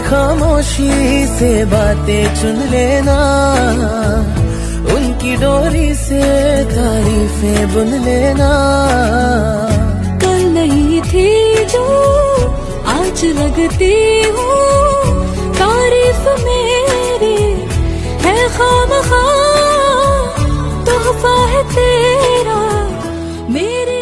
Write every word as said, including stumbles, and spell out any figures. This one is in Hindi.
खामोशी से बातें चुन लेना, उनकी डोरी से तारीफें बुन लेना। कल नहीं थी जो आज लगती हूँ, तारीफ मेरी है खामखा, तोहफा है तेरा मेरे